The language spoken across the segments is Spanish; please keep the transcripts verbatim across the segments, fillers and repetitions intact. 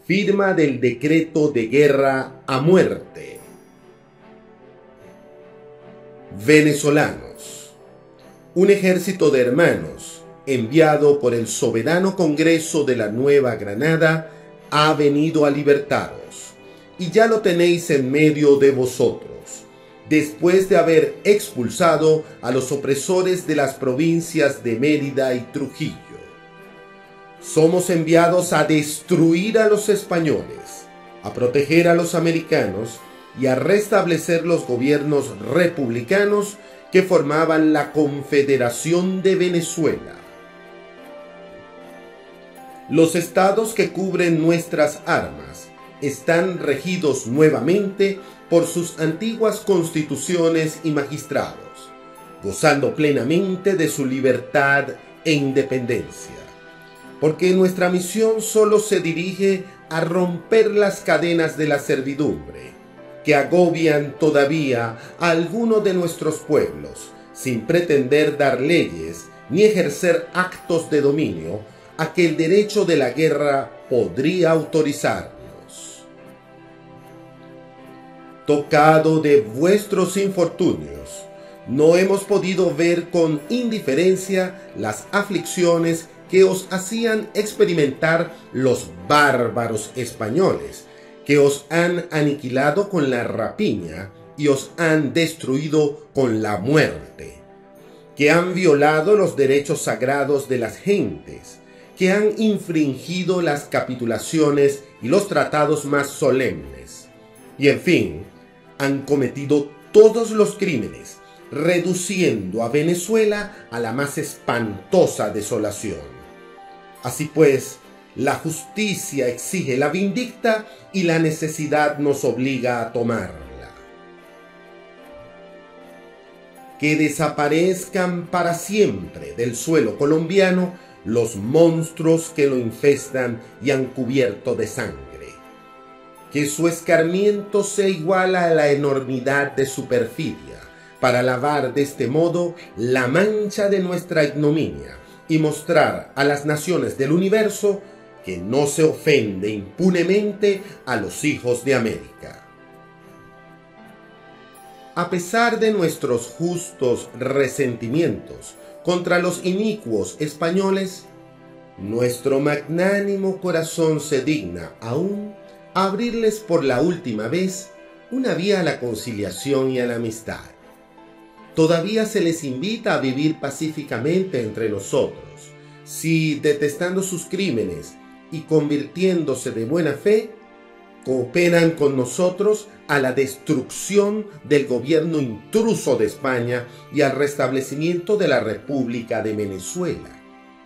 Firma del decreto de guerra a muerte. Venezolanos. Un ejército de hermanos, enviado por el soberano Congreso de la Nueva Granada, ha venido a libertaros, y ya lo tenéis en medio de vosotros, después de haber expulsado a los opresores de las provincias de Mérida y Trujillo. Somos enviados a destruir a los españoles, a proteger a los americanos y a restablecer los gobiernos republicanos que formaban la Confederación de Venezuela. Los estados que cubren nuestras armas están regidos nuevamente por sus antiguas constituciones y magistrados, gozando plenamente de su libertad e independencia, porque nuestra misión solo se dirige a romper las cadenas de la servidumbre que agobian todavía a alguno de nuestros pueblos, sin pretender dar leyes ni ejercer actos de dominio a que el derecho de la guerra podría autorizarnos. Tocado de vuestros infortunios, no hemos podido ver con indiferencia las aflicciones que os hacían experimentar los bárbaros españoles, que os han aniquilado con la rapiña y os han destruido con la muerte, que han violado los derechos sagrados de las gentes, que han infringido las capitulaciones y los tratados más solemnes, y en fin, han cometido todos los crímenes, reduciendo a Venezuela a la más espantosa desolación. Así pues, la justicia exige la vindicta y la necesidad nos obliga a tomarla. Que desaparezcan para siempre del suelo colombiano los monstruos que lo infestan y han cubierto de sangre. Que su escarmiento sea igual a la enormidad de su perfidia, para lavar de este modo la mancha de nuestra ignominia y mostrar a las naciones del universo que no se ofende impunemente a los hijos de América. A pesar de nuestros justos resentimientos contra los inicuos españoles, nuestro magnánimo corazón se digna aún abrirles por la última vez una vía a la conciliación y a la amistad. Todavía se les invita a vivir pacíficamente entre nosotros, si, detestando sus crímenes y convirtiéndose de buena fe, cooperan con nosotros a la destrucción del gobierno intruso de España y al restablecimiento de la República de Venezuela.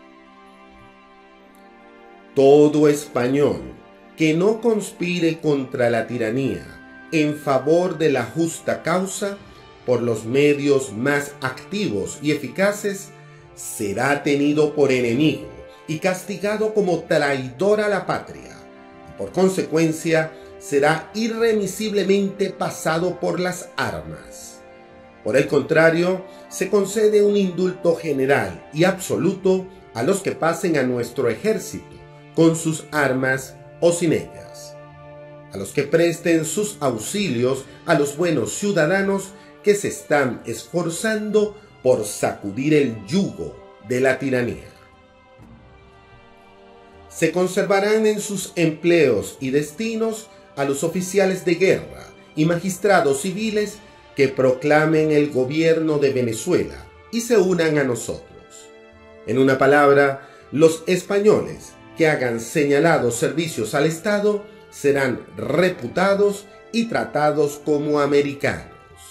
Todo español que no conspire contra la tiranía en favor de la justa causa, por los medios más activos y eficaces, será tenido por enemigo y castigado como traidor a la patria, y por consecuencia será irremisiblemente pasado por las armas. Por el contrario, se concede un indulto general y absoluto a los que pasen a nuestro ejército con sus armas o sin ellas, a los que presten sus auxilios a los buenos ciudadanos que se están esforzando por sacudir el yugo de la tiranía. Se conservarán en sus empleos y destinos a los oficiales de guerra y magistrados civiles que proclamen el gobierno de Venezuela y se unan a nosotros. En una palabra, los españoles que hagan señalados servicios al Estado serán reputados y tratados como americanos.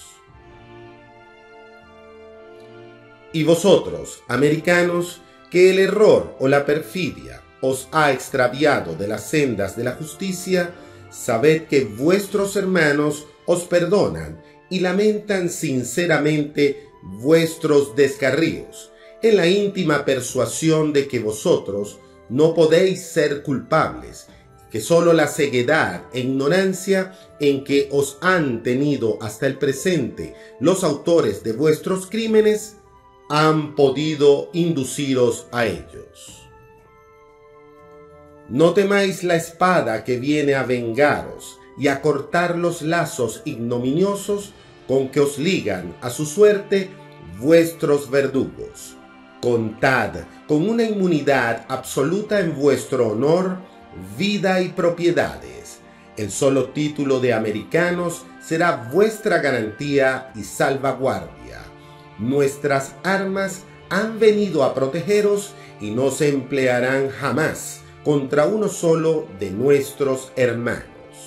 Y vosotros, americanos, que el error o la perfidia os ha extraviado de las sendas de la justicia, sabed que vuestros hermanos os perdonan y lamentan sinceramente vuestros descarríos, en la íntima persuasión de que vosotros no podéis ser culpables, que sólo la ceguedad e ignorancia en que os han tenido hasta el presente los autores de vuestros crímenes han podido induciros a ellos. No temáis la espada que viene a vengaros y a cortar los lazos ignominiosos con que os ligan a su suerte vuestros verdugos. Contad con una inmunidad absoluta en vuestro honor, vida y propiedades. El solo título de americanos será vuestra garantía y salvaguardia. Nuestras armas han venido a protegeros y no se emplearán jamás contra uno solo de nuestros hermanos.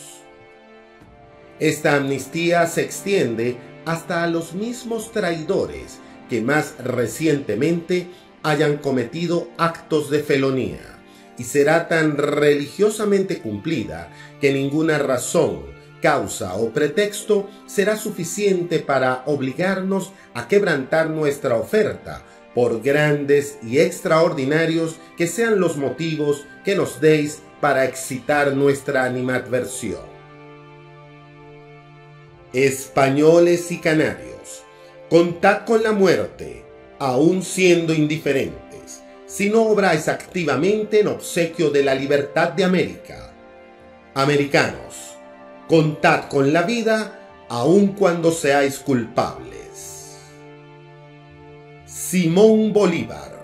Esta amnistía se extiende hasta a los mismos traidores que más recientemente hayan cometido actos de felonía, y será tan religiosamente cumplida que ninguna razón, causa o pretexto será suficiente para obligarnos a quebrantar nuestra oferta, por grandes y extraordinarios que sean los motivos que nos deis para excitar nuestra animadversión. Españoles y canarios, contad con la muerte, aun siendo indiferentes, si no obráis activamente en obsequio de la libertad de América. Americanos, contad con la vida, aun cuando seáis culpables. Simón Bolívar.